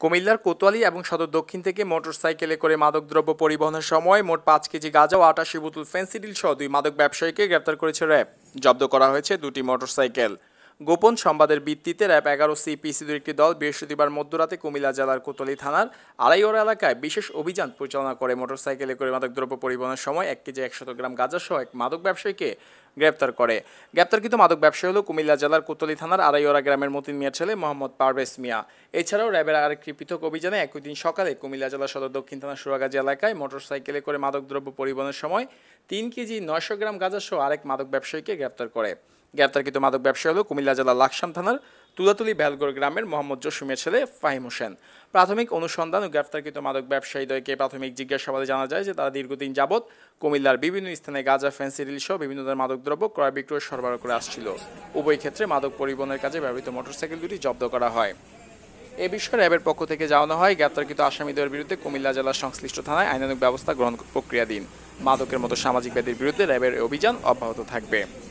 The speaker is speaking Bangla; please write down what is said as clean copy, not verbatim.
কুমিল্লার কোতোয়ালী এবং সদর দক্ষিণ থেকে মোটরসাইকেলে করে মাদকদ্রব্য পরিবহনের সময় মোট ৫ কেজি গাঁজা ও ৮৮ বোতল ফেন্সিডিল সহ ২ মাদক ব্যবসায়ীকে গ্রেপ্তার করেছে র্যাব। জব্দ করা হয়েছে ২টি মোটরসাইকেল। গোপন সংবাদের ভিত্তিতে র্যাব ১১ সিপিসির একটি দল বৃহস্পতিবার মধ্যরাতে কুমিল্লা জেলার কোতোয়ালী থানার আড়াইওরা এলাকায় বিশেষ অভিযান পরিচালনা করে মোটরসাইকেলে করে মাদকদ্রব্য পরিবহনের সময় ১ কেজি ১০০ গ্রাম গাঁজা সহ এক মাদক ব্যবসায়ীকে গ্রেপ্তার করে। গ্রেপ্তারকৃত মাদক ব্যবসায়ী হল কুমিল্লা জেলার কোতোয়ালী থানার আড়াইওরা গ্রামের মতিন মিয়ার ছেলে মোহাম্মদ পারভেজ মিয়া। এছাড়াও র্যাবের আরেকটি পৃথক অভিযানে একই দিন সকালে কুমিল্লা জেলার সদর দক্ষিণ থানার সুরাগাজী এলাকায় মোটরসাইকেলে করে মাদকদ্রব্য পরিবহনের সময় ৩ কেজি ৯০০ গ্রাম গাঁজা সহ আরেক মাদক ব্যবসায়ীকে গ্রেপ্তার করে। গ্রেপ্তারকৃত মাদক ব্যবসায়ী হল কুমিল্লা জেলার লাকসাম থানার তুলাতুলি বেলগড় গ্রামের মোহাম্মদ জসিমের ছেলে ফাহিম হোসেন। প্রাথমিক অনুসন্ধান ও গ্রেপ্তারকৃত মাদক ব্যবসায়ীদ্বয়কে প্রাথমিক জিজ্ঞাসাবাদে জানা যায় যে তারা দীর্ঘদিন যাবৎ কুমিল্লার বিভিন্ন স্থানে গাঁজা, ফেন্সিডিল সহ বিভিন্ন ধরনের মাদকদ্রব্য ক্রয় বিক্রয় সরবরাহ করে আসছিল। উভয় ক্ষেত্রে মাদক পরিবহনের কাজে ব্যবহৃত মোটরসাইকেল দুটি জব্দ করা হয়। এ বিষয়ে র্যাবের পক্ষ থেকে জানানো হয়, গ্রেপ্তারকৃত আসামিদের বিরুদ্ধে কুমিল্লা জেলার সংশ্লিষ্ট থানায় আইনানুগ ব্যবস্থা গ্রহণ প্রক্রিয়াধীন। মাদকের মতো সামাজিক ব্যাধির বিরুদ্ধে র্যাবের অভিযান অব্যাহত থাকবে।